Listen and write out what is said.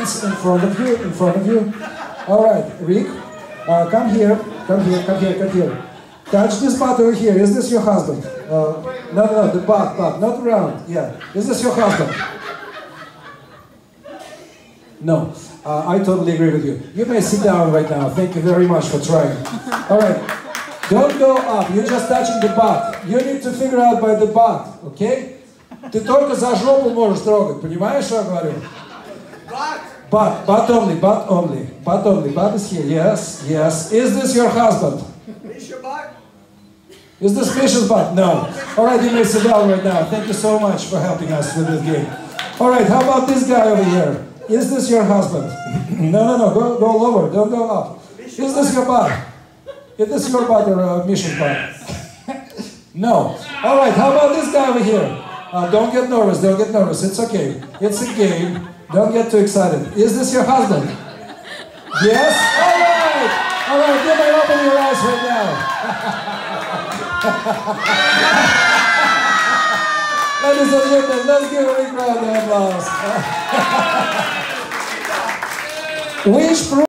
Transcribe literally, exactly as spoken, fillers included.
hands in front of you, in front of you. All right, Rick, uh, come here, come here, come here, come here. Touch this butt over here. Is this your husband? Uh, no, no, no, the butt, butt, not round. Yeah. Is this your husband? No. Uh, I totally agree with you. You may sit down right now. Thank you very much for trying. All right. Don't go up. You're just touching the butt. You need to figure out by the butt, okay? Ты только за жопу можешь трогать. Понимаешь, что я говорю? Butt, butt only, butt only, butt only. Butt is here. Yes, yes. Is this your husband? Is this Misha's butt? No. All right, you may sit down right now. Thank you so much for helping us with this game. All right, how about this guy over here? Is this your husband? No, no, no, go, go lower, don't go up. Is this your butt? Is this your butt or uh, Misha's butt? No. All right, how about this guy over here? Uh, don't get nervous, don't get nervous, it's okay. It's a game, don't get too excited. Is this your husband? Yes? All right! All right, you may open your eyes right now. Ladies and gentlemen, let's give a big round of applause. Which